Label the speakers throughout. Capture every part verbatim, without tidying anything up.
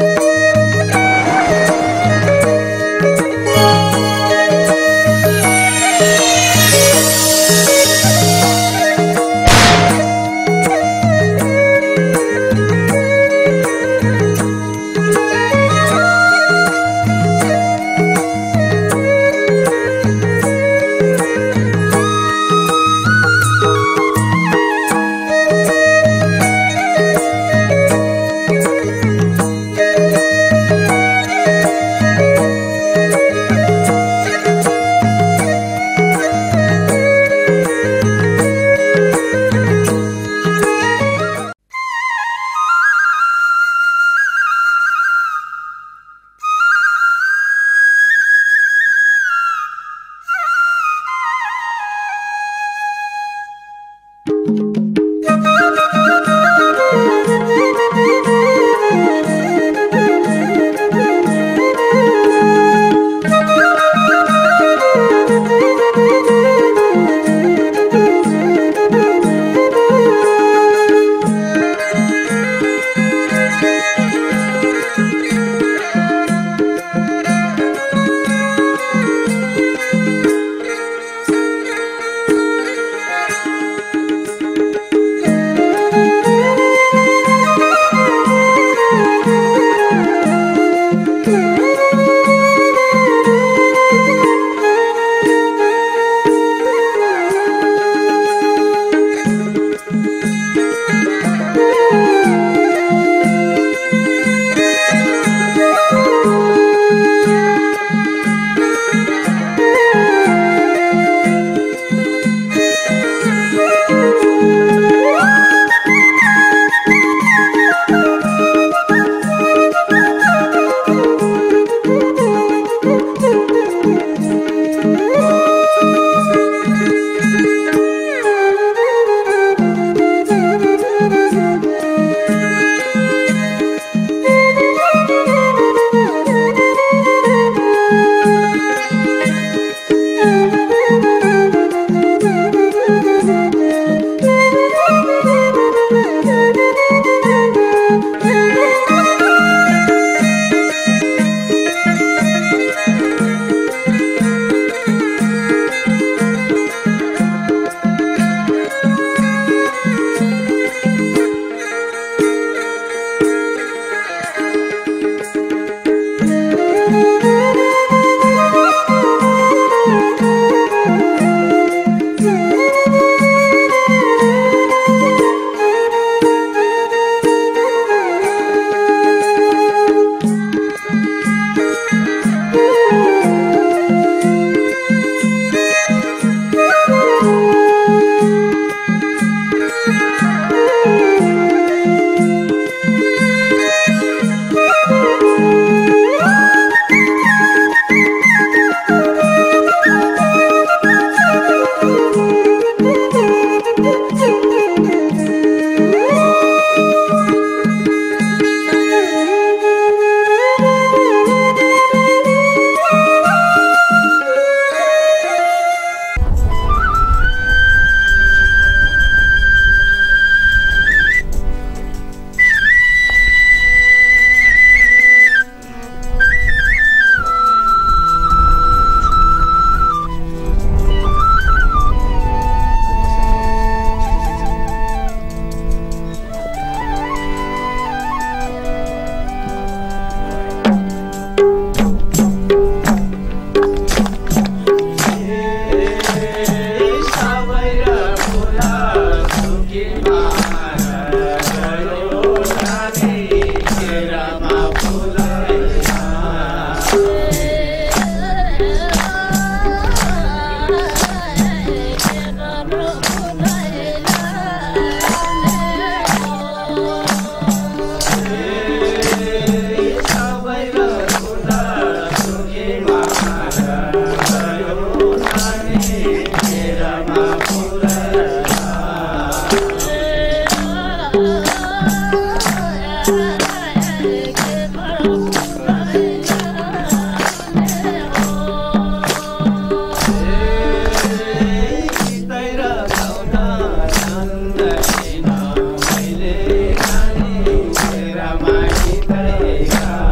Speaker 1: Hey,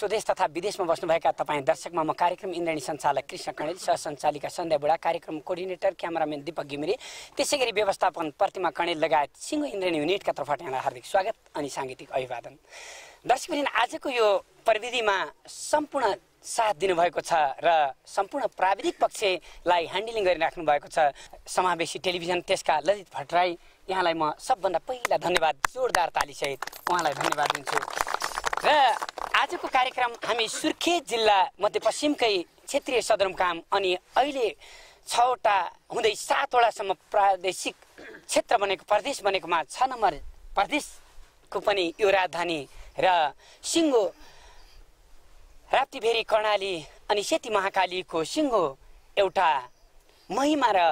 Speaker 1: स्वदेश तथा विदेशमा बस्नुभएका तपाईँ दर्शकमा म कार्यक्रम इन्द्रेणी सञ्चालक कृष्ण कणेल, सहसञ्चालिका सन्ध्या बुढा, कार्यक्रम कोअर्डिनेटर क्यामेराम्यान दीपक घिमिरे, त्यसैगरी व्यवस्थापन प्रतिमा कणेल लगायत सिङ्गो इन्द्रेणी युनिटका तर्फबाट यहाँलाई हार्दिक स्वागत अनि साङ्गीतिक अभिवादन। दर्शकवृन्द, आजको यो प्रविधिमा सम्पूर्ण साथ दिनुभएको छ र सम्पूर्ण प्राविधिक पक्षलाई ह्यान्डलिङ गरिराख्नु भएको छ समावेशी टेलिभिजन, त्यसका ललित भट्टराई, यहाँलाई म सबभन्दा पहिला धन्यवाद, जोरदार तालीसहित उहाँलाई धन्यवाद दिन्छु। र आजको कार्यक्रम हामी सुर्खेत जिल्ला मध्यपश्चिमकै क्षेत्रीय सदरमुकाम अनि अहिले छवटा हुँदै सातवटासम्म प्रादेशिक क्षेत्र बनेको प्रदेश बनेकोमा छ नम्बर प्रदेशको पनि यो राजधानी र सिङ्गो राप्तीभेरी कर्णाली अनि सेती महाकालीको सिङ्गो एउटा महिमा र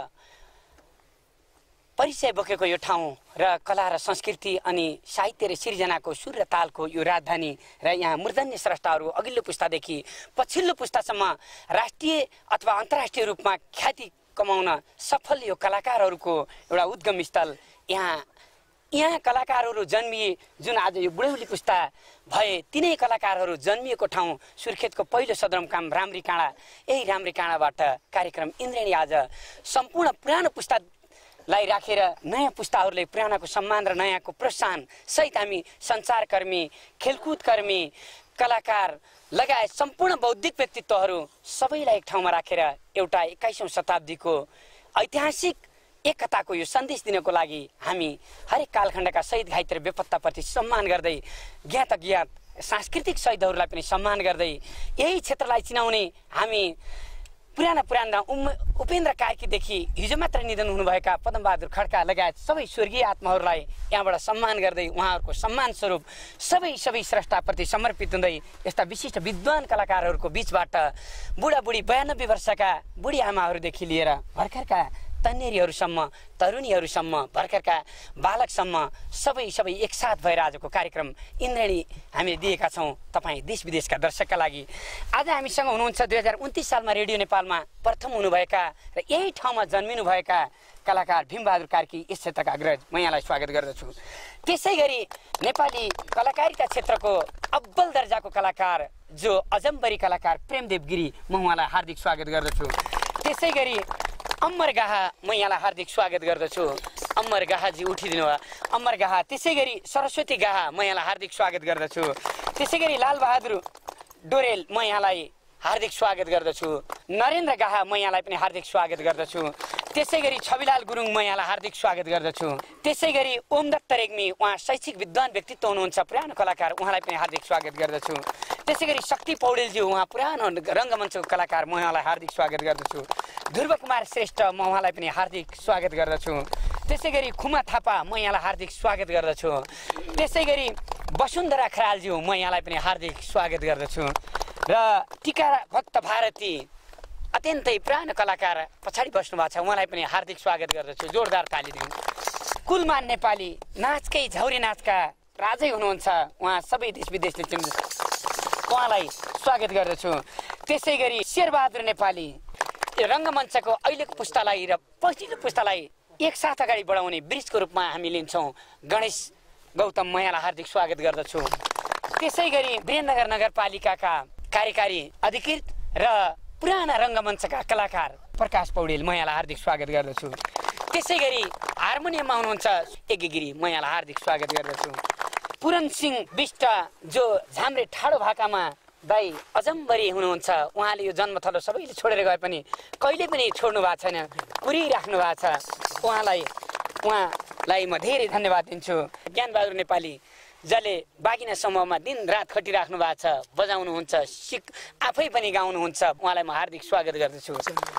Speaker 1: परिचय बोकेको यो ठाउँ र कला र संस्कृति अनि साहित्य र सिर्जनाको सुर र तालको यो राजधानी र यहाँ मूर्धन्य स्रष्टाहरू अघिल्लो पुस्तादेखि पछिल्लो पुस्तासम्म राष्ट्रिय अथवा अन्तर्राष्ट्रिय रूपमा ख्याति कमाउन सफल यो कलाकारहरूको एउटा उद्गम स्थल। यहाँ यहाँ कलाकारहरू जन्मिए, जुन आज यो बुढौली पुस्ता भए तिनै कलाकारहरू जन्मिएको ठाउँ सुर्खेतको पहिलो सदरमुकाम राम्री काँडा। यही राम्री काँडाबाट कार्यक्रम इन्द्रेणी आज सम्पूर्ण पुरानो पुस्ता लाई राखेर नयाँ पुस्ताहरूले पुरानाको सम्मान र नयाँको प्रोत्साहन सहित हामी सञ्चारकर्मी, खेलकुदकर्मी, कलाकार लगायत सम्पूर्ण बौद्धिक व्यक्तित्वहरू सबैलाई एक ठाउँमा राखेर एउटा एक्काइसौँ शताब्दीको ऐतिहासिक एकताको यो सन्देश दिनको लागि हामी हरेक कालखण्डका शहीद घाइते र बेपत्ताप्रति सम्मान गर्दै, ज्ञात अज्ञात सांस्कृतिक शहीदहरूलाई पनि सम्मान गर्दै, यही क्षेत्रलाई चिनाउने हामी पुराना पुराना उम उपेन्द्र कार्कीदेखि हिजो मात्र निधन हुनुभएका पद्मबहादुर खड्का लगायत सबै स्वर्गीय आत्माहरूलाई यहाँबाट सम्मान गर्दै उहाँहरूको सम्मान स्वरूप सबै सबै स्रष्टाप्रति समर्पित हुँदै यस्ता विशिष्ट विद्वान कलाकारहरूको बिचबाट बुढाबुढी बयानब्बे वर्षका बुढी आमाहरूदेखि लिएर भर्खरका तन्नेरीहरूसम्म, तरुणीहरूसम्म, भर्खरका बालकसम्म सबै सबै एकसाथ भएर आजको कार्यक्रम इन्द्रेणी हामीले दिएका छौँ तपाईँ देश विदेशका दर्शकका लागि। आज हामीसँग हुनुहुन्छ दुई हजार उन्तिस सालमा रेडियो नेपालमा प्रथम हुनुभएका र यही ठाउँमा जन्मिनुभएका कलाकार भीमबहादुर कार्की, यस क्षेत्रका अग्रज, म यहाँलाई स्वागत गर्दछु। त्यसै गरी नेपाली कलाकारिता क्षेत्रको अब्बल दर्जाको कलाकार जो अजम्बरी कलाकार प्रेमदेव गिरी, म उहाँलाई हार्दिक स्वागत गर्दछु। त्यसै गरी अमर गाहा, म यहाँलाई हार्दिक स्वागत गर्दछु। अमर गाहाजी उठिदिनु भयो, अमर गाहा। त्यसै गरी सरस्वती गाहा, म यहाँलाई हार्दिक स्वागत गर्दछु। त्यसै गरी लालबहादुर डोरेल, म यहाँलाई हार्दिक स्वागत गर्दछु। नरेन्द्र गाहा, म यहाँलाई पनि हार्दिक स्वागत गर्दछु। त्यसै गरी छविलाल गुरुङ, म यहाँलाई हार्दिक स्वागत गर्दछु। त्यसै गरी ओमदत्त रेग्मी, उहाँ शैक्षिक विद्वान व्यक्तित्व हुनुहुन्छ, पुरानो कलाकार, उहाँलाई पनि हार्दिक स्वागत गर्दछु। त्यसै गरी शक्ति पौडेलज्यू, उहाँ पुरानो रङ्गमञ्चको कलाकार, म उहाँलाई हार्दिक स्वागत गर्दछु। ध्रुव कुमार श्रेष्ठ, म उहाँलाई पनि हार्दिक स्वागत गर्दछु। त्यसै गरी खुमा थापा, म यहाँलाई हार्दिक स्वागत गर्दछु। त्यसै गरी वसुन्धरा खरालज्यू, म यहाँलाई पनि हार्दिक स्वागत गर्दछु। र टिका भक्त भारती, अत्यन्तै पुरानो कलाकार पछाडि बस्नु भएको छ, उहाँलाई पनि हार्दिक स्वागत गर्दछु। जोरदार ताली दिउँ। कुलमान नेपाली, नाचकै झौरे नाचका राजै हुनुहुन्छ, उहाँ सबै देश विदेशले चिन्नु, उहाँलाई स्वागत गर्दछु। त्यसै गरी शेरबहादुर नेपाली, रङ्गमञ्चको अहिलेको पुस्तालाई र पछिल्लो पुस्तालाई एकसाथ अगाडि बढाउने ब्रिजको रूपमा हामी लिन्छौँ गणेश गौतम, म यहाँलाई हार्दिक स्वागत गर्दछु। त्यसै गरी वीरेन्द्रनगर नगरपालिकाका कार्यकारी अधिकृत र पुराना रङ्गमञ्चका कलाकार प्रकाश पौडेल, म यहाँलाई हार्दिक स्वागत गर्दछु। त्यसै गरी हार्मोनियममा हुनुहुन्छ एके गिरी, म यहाँलाई हार्दिक स्वागत गर्दछु। पुरन सिंह विष्ट, जो झाम्रे ठाडो भाकामा दाई अजम्बरी हुनुहुन्छ, उहाँले यो जन्मथलो सबैले छोडेर गए पनि कहिले पनि छोड्नु भएको छैन, पुरिराख्नु भएको छ, उहाँलाई उहाँलाई म धेरै धन्यवाद दिन्छु। ज्ञानबहादुर नेपाली, जसले बागिना समूहमा दिन रात खटिराख्नु भएको छ, बजाउनुहुन्छ, सिक आफै पनि गाउनुहुन्छ, उहाँलाई म हार्दिक स्वागत गर्दछु।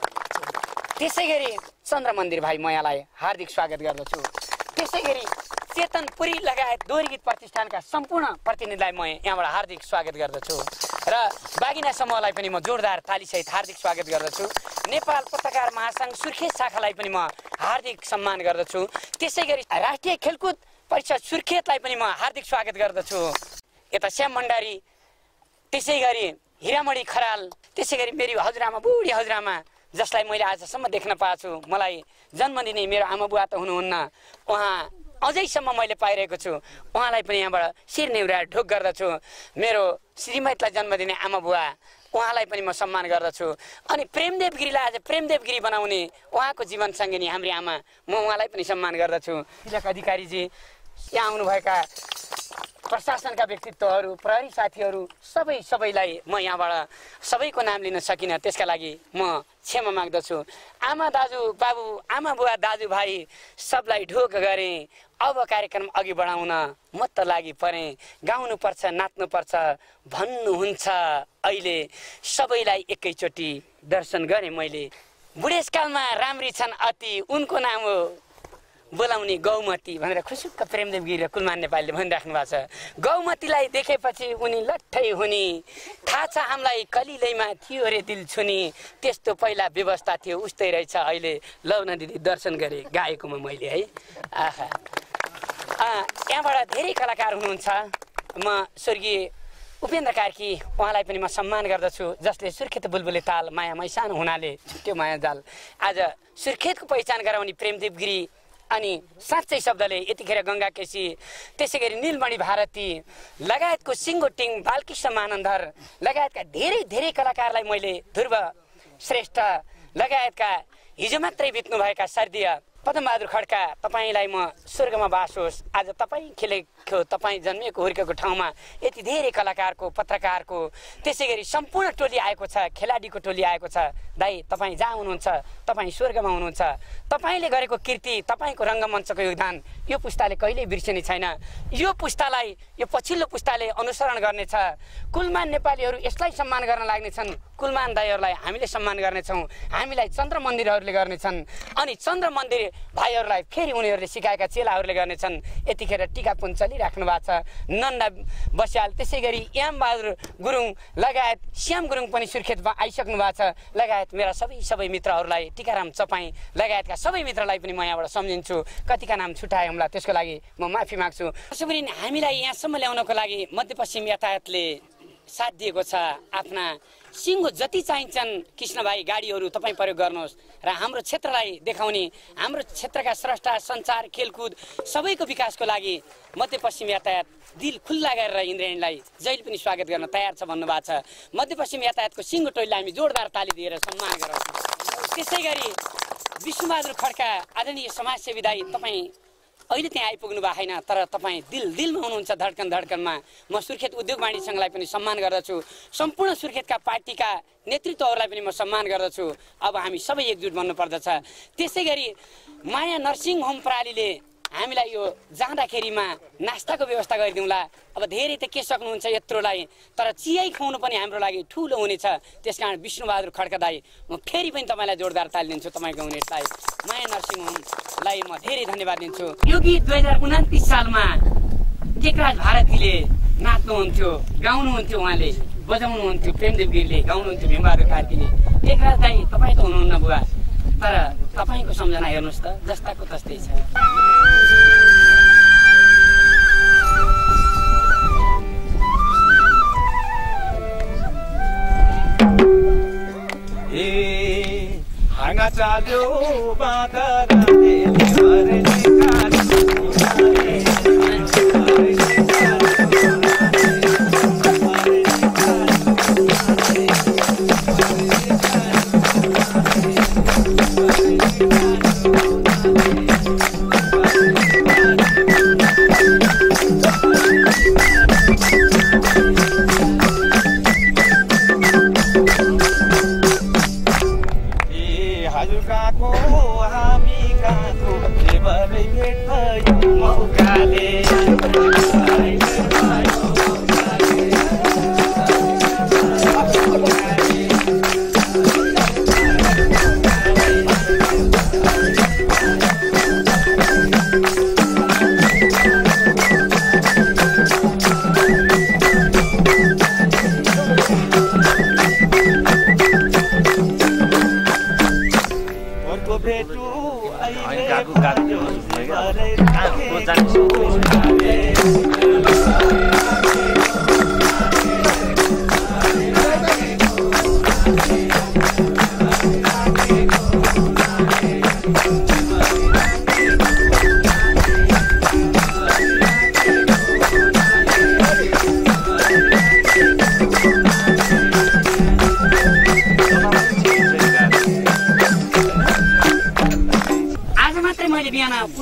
Speaker 1: त्यसै गरी चन्द्र मन्दिर भाइ, म यहाँलाई हार्दिक स्वागत गर्दछु। त्यसै गरी चेतन पुरी लगायत दोहोरी गीत प्रतिष्ठानका सम्पूर्ण प्रतिनिधिलाई म यहाँबाट हार्दिक स्वागत गर्दछु र बागिना समूहलाई पनि म जोरदार तालीसहित हार्दिक स्वागत गर्दछु। नेपाल पत्रकार महासङ्घ सुर्खेत शाखालाई पनि म हार्दिक सम्मान गर्दछु। त्यसै गरी राष्ट्रिय खेलकुद परिषद सुर्खेतलाई पनि म हार्दिक स्वागत गर्दछु। यता श्याम भण्डारी, त्यसै गरी हिरामणि खराल, त्यसै गरी मेरी हजुरआमा बुढी हजुरआमा, जसलाई मैले आजसम्म देख्न पाएको छु, मलाई जन्म दिने मेरो आमा बुवा त हुनुहुन्न, उहाँ अझैसम्म मैले पाइरहेको छु। उहाँलाई पनि यहाँबाट शिर नेउराएर ढोक गर्दछु। मेरो श्रीमतीलाई जन्म दिने आमा बुवा उहाँलाई पनि म सम्मान गर्दछु। अनि प्रेमदेव गिरीलाई आज प्रेमदेव गिरी बनाउने उहाँको जीवनसँगै नि हाम्रो आमा, म उहाँलाई पनि सम्मान गर्दछु। तिलक अधिकारीजी, यहाँ आउनुभएका प्रशासनका व्यक्तित्वहरू, प्रहरी साथीहरू, सबै सबैलाई म यहाँबाट सबैको नाम लिन सकिनँ, त्यसका लागि म क्षमा माग्दछु। आमा दाजु बाबु, आमा बुवा दाजुभाइ सबलाई ढोक गरेँ। अब कार्यक्रम अघि बढाउन म त लागि परेँ। गाउनुपर्छ, नाच्नुपर्छ भन्नुहुन्छ अहिले सबैलाई एकैचोटि दर्शन गरेँ मैले। बुढेसकालमा राम्री छन् अति, उनको नाम हो बोलाउने गौमती भनेर खुसुक्क प्रेमदेव गिरी र कुलमान नेपालीले भनिराख्नु भएको छ। गौमतीलाई देखेपछि उनी लट्ठै हुने, थाहा छ हामीलाई कलिलैमा थियो रे दिल छुनी, त्यस्तो पहिला व्यवस्था थियो उस्तै रहेछ अहिले। लौ न दिदी दर्शन गरेँ गाएकोमा मैले है। आहा, यहाँबाट धेरै कलाकार हुनुहुन्छ। म स्वर्गीय उपेन्द्र कार्की उहाँलाई पनि म सम्मान गर्दछु, जसले सुर्खेत बुलबुले ताल माया मैसानो हुनाले छुट्यो माया जाल। आज सुर्खेतको पहिचान गराउने प्रेमदेव गिरी अनि साँच्चै शब्दले यतिखेर गङ्गा केसी, त्यसै गरी नीलमणि भारती लगायतको सिङ्गोटिङ, बालकृष्ण मानन्धर लगायतका धेरै धेरै कलाकारलाई मैले, ध्रुव श्रेष्ठ लगायतका हिजो मात्रै बित्नुभएका स्वर्गीय पदमबहादुर खड्का, तपाईँलाई म स्वर्गमा बास होस्। आज तपाईँ खेलेको, तपाईँ जन्मिएको हुर्केको ठाउँमा यति धेरै कलाकारको, पत्रकारको, त्यसै गरी सम्पूर्ण टोली आएको छ, खेलाडीको टोली आएको छ। दाइ तपाईँ जहाँ हुनुहुन्छ तपाईँ स्वर्गमा हुनुहुन्छ। तपाईँले गरेको कीर्ति, तपाईँको रङ्गमञ्चको योगदान यो पुस्ताले कहिल्यै बिर्सिने छैन। यो पुस्तालाई, यो पछिल्लो पुस्ताले अनुसरण गर्नेछ। कुलमान नेपालीहरू यसलाई सम्मान गर्न लाग्नेछन्। कुलमान दाईहरूलाई हामीले सम्मान गर्नेछौँ, हामीलाई चन्द्र मन्दिरहरूले गर्नेछन्, अनि चन्द्र मन्दिर भाइहरूलाई फेरि उनीहरूले सिकाएका चेलाहरूले गर्नेछन्। यतिखेर टिका पुन चलिराख्नु भएको छ। नन्दा बस्याल, त्यसै गरी यामबहादुर गुरुङ लगायत श्याम गुरुङ पनि सुर्खेतमा आइसक्नु भएको छ। लगायत मेरा सबै सबै मित्रहरूलाई, टिकाराम चपाई लगायतका सबै मित्रलाई पनि म यहाँबाट सम्झिन्छु। कतिका नाम छुट्याए हमला, त्यसको लागि म माफी माग्छु। त्यसै पनि हामीलाई यहाँसम्म ल्याउनको लागि मध्यपश्चिम यातायातले साथ दिएको छ। आफ्ना सिङ्गो जति चाहिन्छन् कृष्ण भाइ गाडीहरू तपाईँ प्रयोग गर्नुहोस् र हाम्रो क्षेत्रलाई देखाउने, हाम्रो क्षेत्रका स्रष्टा, सञ्चार, खेलकुद सबैको विकासको लागि मध्यपश्चिम यातायात दिल खुल्ला गरेर इन्द्रेणीलाई जहिले पनि स्वागत गर्न तयार छ भन्नुभएको छ। मध्यपश्चिम यातायातको सिङ्गो टोलीलाई हामी जोरदार ताली दिएर सम्मान गराउँछौँ। त्यसै गरी विष्णुबहादुर खड्का आदरणीय समाजसेवी दाई, तपाईँ अहिले त्यहाँ आइपुग्नु भएको छैन, तर तपाईँ दिल दिलमा हुनुहुन्छ, धड्कन धड्कनमा। म सुर्खेत उद्योग वाणिज्य सङ्घलाई पनि सम्मान गर्दछु, सम्पूर्ण सुर्खेतका पार्टीका नेतृत्वहरूलाई पनि म सम्मान गर्दछु। अब हामी सबै एकजुट बन्नुपर्दछ। त्यसै गरी माया नर्सिङ होम प्रणालीले हामीलाई यो जाँदाखेरिमा नास्ताको व्यवस्था गरिदिउँला। अब धेरै त के सक्नुहुन्छ यत्रोलाई, तर चिया खुवाउनु पनि हाम्रो लागि ठुलो हुनेछ। त्यस कारण विष्णुबहादुर खड्का दाई, म फेरि पनि तपाईँलाई जोरदार ताली दिन्छु। तपाईँको हुनेलाई माया नर्सिङ होमलाई म धेरै धन्यवाद दिन्छु। यो गीत दुई हजार उनातिस सालमा टेकराज भारतीले नाच्नुहुन्थ्यो, गाउनुहुन्थ्यो, उहाँले बजाउनुहुन्थ्यो, प्रेमदेव गिरीले गाउनुहुन्थ्यो, भीमबहादुर कार्कीले। टेकराज दाई तपाईँ त हुनुहुन्न बुवा, तर तपाईँको सम्झना हेर्नुहोस् त जस्ताको तस्तै छ।
Speaker 2: ए हाँगा चाल्यो बाँदरले लिवरले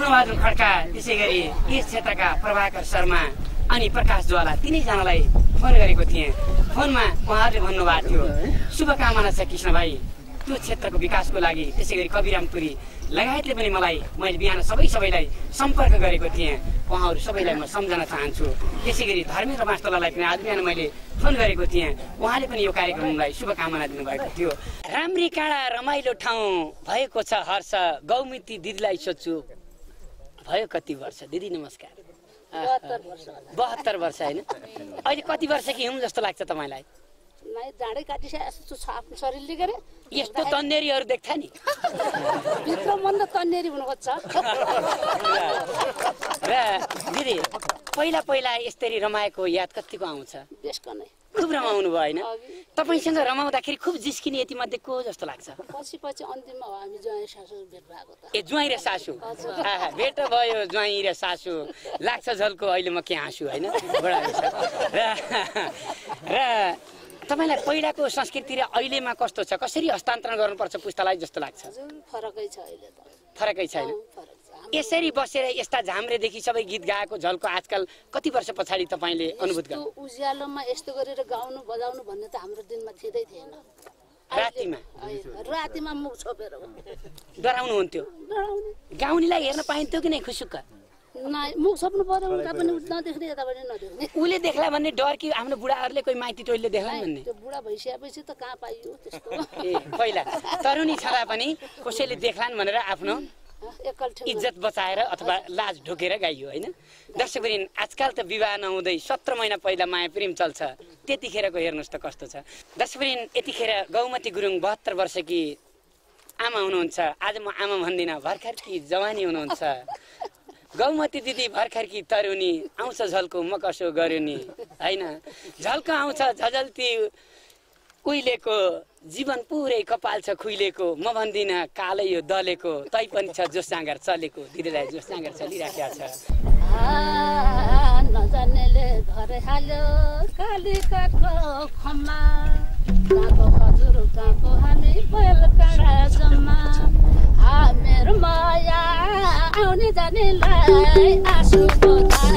Speaker 1: मनबहादुर खड्का, त्यसै गरी यस क्षेत्रका प्रभाकर शर्मा अनि प्रकाश ज्वाला तिनैजनालाई फोन गरेको थिएँ। फोनमा उहाँहरूले भन्नुभएको थियो शुभकामना छ कृष्ण भाइ त्यो क्षेत्रको विकासको लागि। त्यसै गरी कविराम पुरी लगायतले पनि मलाई मैले बिहान सबै सबैलाई सम्पर्क गरेको थिएँ। उहाँहरू सबैलाई म सम्झन चाहन्छु। त्यसै गरी धर्मेन्द्र मास्तोलालाई पनि आज बिहान मैले फोन गरेको थिएँ। उहाँले पनि यो कार्यक्रमलाई शुभकामना दिनुभएको थियो। राम्री काँडा रमाइलो ठाउँ भएको छ हर्ष, गौमती दिदीलाई सोध्छु भयो कति वर्ष? दिदी नमस्कार। बहत्तर वर्ष होइन? अहिले कति वर्ष कि हुँ जस्तो लाग्छ तपाईँलाई?
Speaker 3: जाँडै काटिसकेको छ आफ्नो शरीरले गरे
Speaker 1: यस्तो तन्नेरीहरू देख्छ नि
Speaker 3: भित्र मन त तन्नेरी हुनु खोज्छ।
Speaker 1: र दिदी पहिला पहिला यसरी रमाएको याद कतिको आउँछ?
Speaker 3: बेसको नै
Speaker 1: खुब रमाउनु भयो होइन? तपाईँसँग रमाउँदाखेरि खुब जिस्किने यति मध्ये को जस्तो लाग्छ?
Speaker 3: पछि पछि अन्तिममा हो हामी ज्वाइँ सासु भेट भएको त।
Speaker 1: ए ज्वाइँ र सासु भेट भयो, ज्वाइँ र सासु लाग्छ झल्को अहिले म के हाँसु होइन? बडा र र तपाईँलाई पहिलाको संस्कृति र अहिलेमा कस्तो छ? कसरी हस्तान्तरण गर्नुपर्छ पुस्तालाई जस्तो लाग्छ?
Speaker 3: फरकै छ अहिले त।
Speaker 1: फरकै छैन? यसरी बसेर यस्ता झाम्रेदेखि सबै गीत गाएको झल्को आजकल कति वर्ष पछाडि तपाईँले अनुभूत गर्नु?
Speaker 3: उज्यालोमा यस्तो गरेर गाउनु बजाउनु भन्ने त हाम्रो दिनमा थिँदै थिएन।
Speaker 1: रातिमा
Speaker 3: रातिमा मुख छोपेर
Speaker 1: डराउनुहुन्थ्यो? गाउनेलाई हेर्न पाइन्थ्यो कि नै खुसुक्क?
Speaker 3: मुख छोप्नु पर्यो उता पनि नदेख्ने यता पनि नदेख्ने।
Speaker 1: उसले देख्ला भन्ने डर कि हाम्रो बुढाहरूले कोही माइती टोलीले देख्ला भन्ने?
Speaker 3: त्यो बुढा भइसकेपछि त कहाँ पाइयो त्यस्तो।
Speaker 1: ए पहिला तरुणी छँदा पनि कसैले देख्लान् भनेर आफ्नो इज्जत बचाएर अथवा लाज ढोकेर गाइयो होइन? दर्शकवृन्द आजकल त विवाह नहुँदै सत्र महिना पहिला माया प्रेम चल्छ, त्यतिखेरको हेर्नुहोस् त कस्तो छ। दर्शकवृन्द यतिखेर गौमती गुरुङ बहत्तर वर्षकी आमा हुनुहुन्छ। आज म आमा भन्दिनँ, भर्खरकी जवानी हुनुहुन्छ। गौमती दिदी भर्खरकी तरुनी, आउँछ झल्को म कसो गर्यो नि होइन? झल्को आउँछ झझल्ती उहिलेको, जीवन पुरै कपाल छ खुइलेको। म भन्दिनँ कालै यो दलेको, तै पनि छ जोस जाँगर चलेको। दिदीलाई जोस जाँगर चलिराखेको छ।
Speaker 3: नजानेले घर हाल्यो काली काठको खम्मा, कहाँको हजुर कहाँको हामी बैल काँडा जम्मा। मेरो माया आउने जानेलाई आँसुको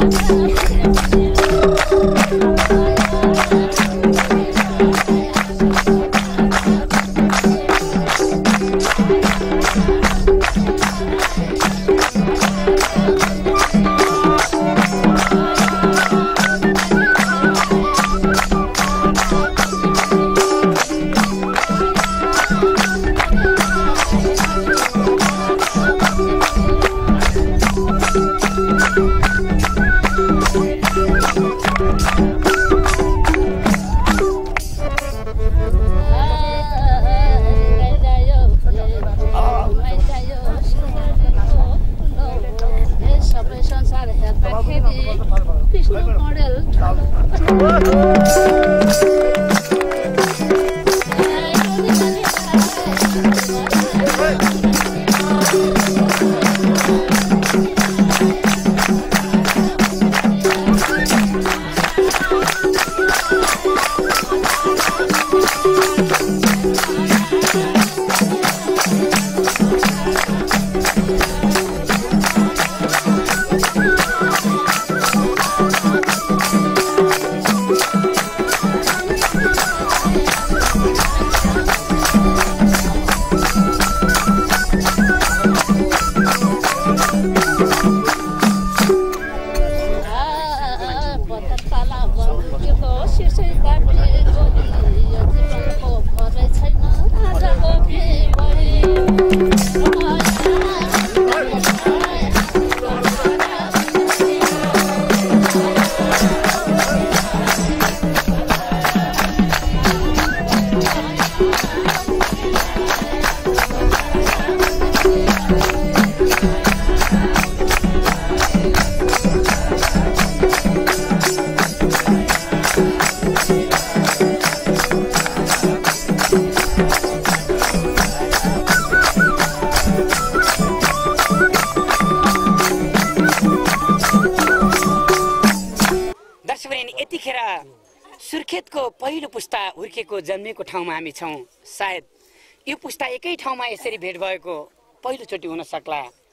Speaker 1: सुर्खेतको पहिलो पुस्ता हुर्केको जन्मेको ठाउँमा हामी छौँ। सायद यो पुस्ता एकै ठाउँमा यसरी भेट भएको पहिलोचोटि हुन सक्ला।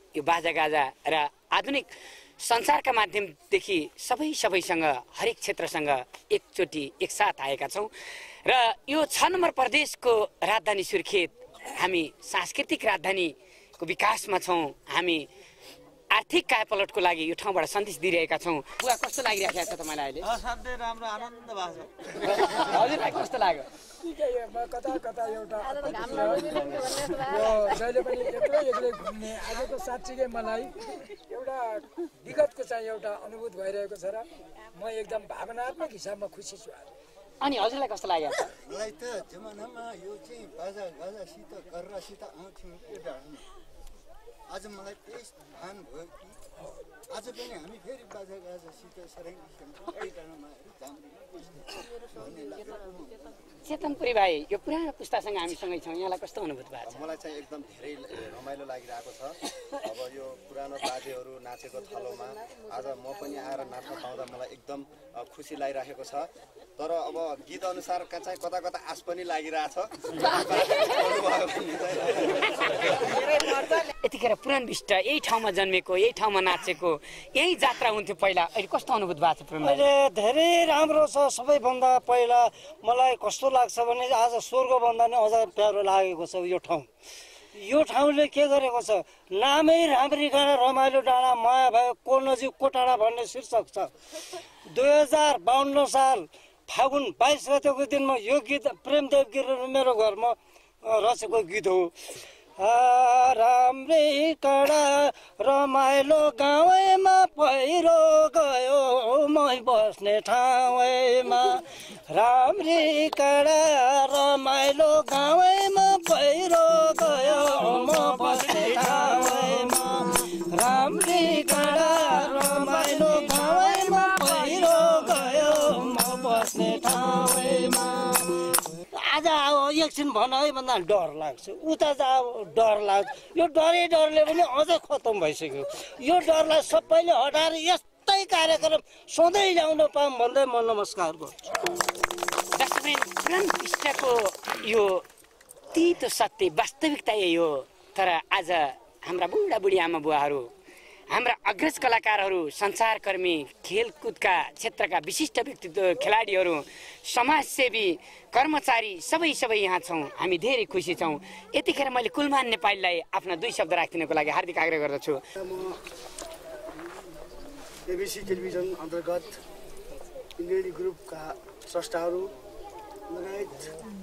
Speaker 1: यो बाजागाजा र आधुनिक संसारका माध्यमदेखि सबै सबैसँग हरेक क्षेत्रसँग एकचोटि एकसाथ आएका छौँ र यो छ नम्बर प्रदेशको राजधानी सुर्खेत हामी सांस्कृतिक राजधानीको विकासमा छौँ। हामी आर्थिक कायापलटको लागि यो ठाउँबाट सन्देश दिइरहेका छौँ। बुवा कस्तो लागिरहेको छ तपाईँलाई अहिले?
Speaker 2: असाध्यै राम्रो आनन्द भएको छ।
Speaker 1: हजुरलाई कस्तो लाग्यो?
Speaker 4: कता कता एउटा यो जहिले पनि एक्लै एक्लै घुम्ने आजको साँच्चीकै मलाई एउटा विगतको चाहिँ एउटा अनुभूत भइरहेको छ र म एकदम भावनात्मक हिसाबमा खुसी छु।
Speaker 1: अनि हजुरलाई कस्तो लाग्यो?
Speaker 5: मलाई त जमानामा यो चाहिँ बाजा गाजासित गर्रासित आउँथ्यौँ एउटा आज मलाई त्यही भान भयो कि आज पनि हामी फेरि बाजा गाजासित
Speaker 1: चेतनपुरी भाइ यो पुरानो पुस्तासँग हामीसँगै छौँ, यहाँलाई कस्तो अनुभूत भएको छ?
Speaker 6: मलाई चाहिँ एकदम धेरै रमाइलो लागिरहेको छ। अब यो पुरानो बाजेहरू नाचेको थलोमा आज म पनि आएर नाच्न पाउँदा मलाई एकदम खुसी लागिरहेको छ। तर अब गीत अनुसारका चाहिँ कता कता आश पनि लागिरहेछ।
Speaker 1: यतिखेर पुरान विष्ट यही ठाउँमा जन्मेको, यही ठाउँमा नाचेको, यही जात्रा हुन्थ्यो पहिला, अहिले कस्तो अनुभूत भएको छ पुरान?
Speaker 4: अहिले धेरै राम्रो छ। सबैभन्दा पहिला मलाई कस्तो लाग्छ भने आज स्वर्गभन्दा नै अझ प्यारो लागेको छ यो ठाउँ। यो ठाउँले के गरेको छ, नामै राम्री गाडा रमाइलो डाँडा माया भयो को नजिक को टाढा भन्ने शीर्षक छ। दुई हजार बाहन्न साल फागुन बाइस गतेको दिनमा यो गीत प्रेमदेव गिरी मेरो घरमा रचेको गीत हो। राम्रै कडा रमाइलो गाउँमा पहिरो गयो मै बस्ने ठाउँमा। राम्री कडा रमाइलो गाउँमा पहिरो गयो म बस्ने ठाउँमा। राम्री कडा रमाइलो गाउँमा पहिरो गयो म बस्ने ठाउँमा। आज अब एकछिन भन है भन्दा डर लाग्छ, उता जाऊ डर लाग्छ। यो डरै डरले पनि अझै खतम भइसक्यो। यो डरलाई सबैले हटाएर यस्तै कार्यक्रम सधैँ ल्याउन पाऊँ भन्दै म नमस्कार गर्छु।
Speaker 1: दर्शकवृन्द, पुरान पृष्ठको यो तितो सत्य वास्तविकता यही हो। तर आज हाम्रा बुढा बुढी आमा बुवाहरू, हाम्रा अग्रज कलाकारहरू, सञ्चारकर्मी, खेलकुदका क्षेत्रका विशिष्ट व्यक्तित्व, खेलाडीहरू, समाजसेवी, कर्मचारी सबै सबै यहाँ छौँ। हामी धेरै खुसी छौँ। यतिखेर मैले कुलमान नेपालीलाई आफ्ना दुई शब्द राखिदिनको लागि हार्दिक आग्रह गर्दछु।
Speaker 7: म एबिसी टेलिभिजन अन्तर्गत इन्डियन ग्रुपका स्रष्टाहरू लगायत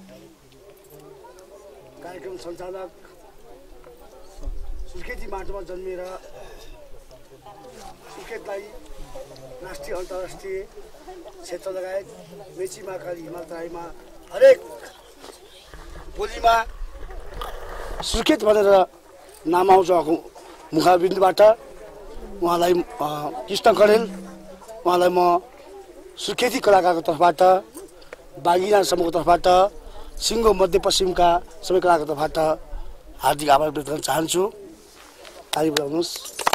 Speaker 7: कार्यक्रम सञ्चालक, सुर्खेती माटोमा जन्मेर सुर्खेतलाई राष्ट्रिय अन्तर्राष्ट्रिय क्षेत्र लगायत मेची महाकाली हिमाल तराईमा हरेक बोलीमा सुर्खेत भनेर नाम आउँछ मुखाबिन्दुबाट उहाँलाई कृष्ण करेल, उहाँलाई म सुर्खेती कलाकारको तर्फबाट, बागिना समूहको तर्फबाट, सिङ्गो मध्यपश्चिमका सबै कलाकारको तर्फबाट हार्दिक आभार व्यक्त गर्न चाहन्छु। ताली बजाउनुहोस्।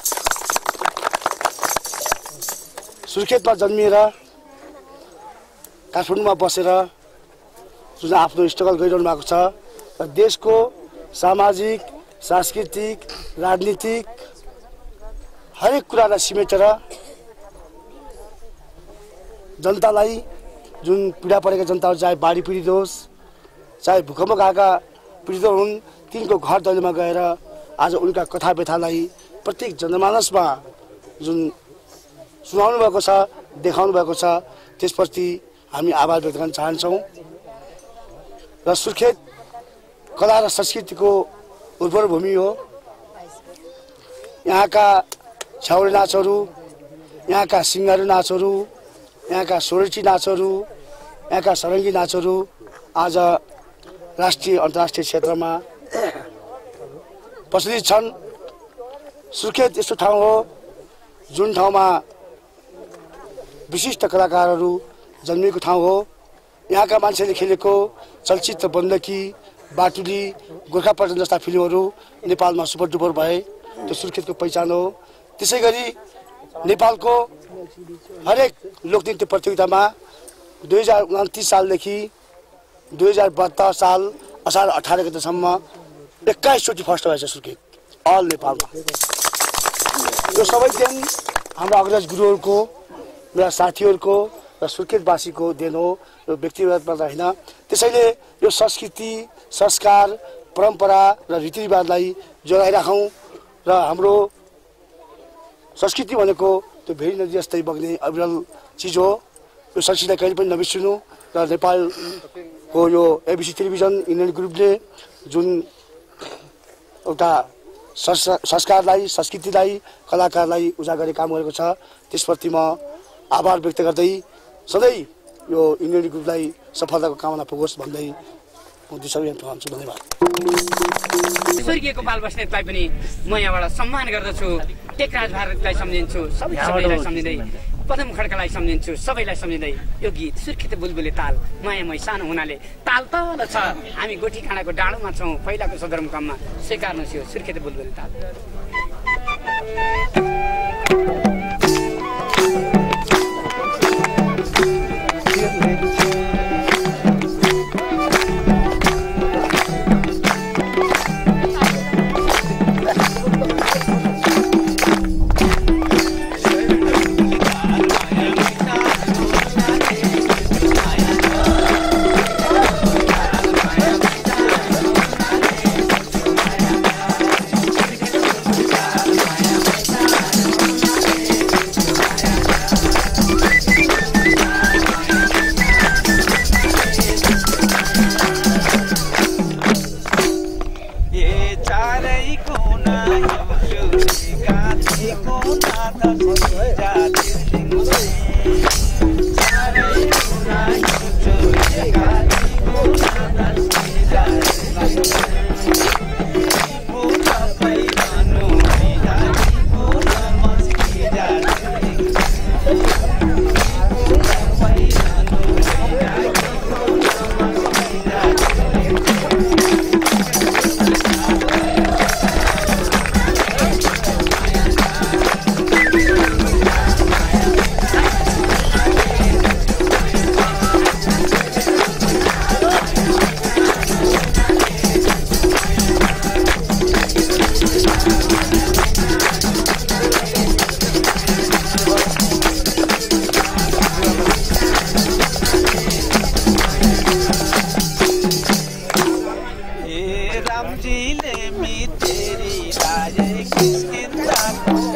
Speaker 7: सुर्खेतमा जन्मिएर काठमाडौँमा बसेर जुन आफ्नो स्ट्रगल गरिरहनु भएको छ र देशको सामाजिक, सांस्कृतिक, राजनीतिक हरेक कुरालाई सिमेटेर जनतालाई, जुन पीडा परेका जनताहरू चाहे बाढी पीडित होस्, चाहे भूकम्प गएका पीडित हुन्, तिनको घर दैलोमा गएर आज उनका कथा व्यथालाई प्रत्येक जनमानसमा जुन सुनाउनु भएको छ, देखाउनु भएको छ, त्यसप्रति हामी आभार व्यक्त गर्न चाहन्छौँ। र सुर्खेत कला र संस्कृतिको उर्वर भूमि हो। यहाँका छाउरे नाचहरू, यहाँका सिङ्गारी नाचहरू, यहाँका सोरेची नाचहरू, यहाँका सरङ्गी नाचहरू आज राष्ट्रिय अन्तर्राष्ट्रिय क्षेत्रमा प्रचलित छन्। सुर्खेत यस्तो ठाउँ हो जुन ठाउँमा विशिष्ट कलाकारहरू जन्मिएको ठाउँ हो। यहाँका मान्छेले खेलेको चलचित्र बन्दकी, बाटुली, गोर्खापटन जस्ता फिल्महरू नेपालमा सुपर डुपर भए, त्यो सुर्खेतको पहिचान हो। त्यसै गरी नेपालको हरेक लोकनृत्य प्रतियोगितामा दुई हजार उन्तिस सालदेखि दुई हजार बहत्तर साल असार अठार गतेसम्म एक्काइसचोटि फर्स्ट भएछ सुर्खेत अल नेपालमा। यो सबै दिन हाम्रो अग्रज गुरुहरूको मेरा साथीहरूको र सुर्खेतवासीको देन हो, यो व्यक्तिगतबाट होइन। त्यसैले यो संस्कृति संस्कार परम्परा र रीतिरिवाजलाई जोगाइराखौँ र हाम्रो संस्कृति भनेको त्यो भेरी नदी जस्तै बग्ने अविरल चिज हो। यो संस्कृतिलाई कहिले पनि नबिर्सिनु र नेपालको यो एबिसी टेलिभिजन इन्डियन ग्रुपले जुन एउटा संस्कारलाई संस्कृतिलाई कलाकारलाई उजागर काम गरेको छ त्यसप्रति म आभार व्यक्त गर्दै सधैँ यो इन्डियन ग्रुपलाई सफलताको कामना पुगोस् भन्दै म दुई सबै चाहन्छु। धन्यवाद।
Speaker 1: स्वर्गीय गोपाल बस्नेतलाई पनि म यहाँबाट सम्मान गर्दछु, टेकराज भारतलाई सम्झिन्छु, सबै सबैलाई सम्झिँदै पदम खड्कालाई सम्झिन्छु, सबैलाई सम्झिँदै यो गीत सुर्खेत बुलबुले ताल मायामय सानो हुनाले ताल तल छ, हामी गोठी काँडाको डाँडोमा छौँ, पहिलाको सदरमुकाममा स्वीकार्नुहोस् यो सुर्खेत बुलबुले ताल।
Speaker 2: रामजी ले मी तेरी राजे किसके साथ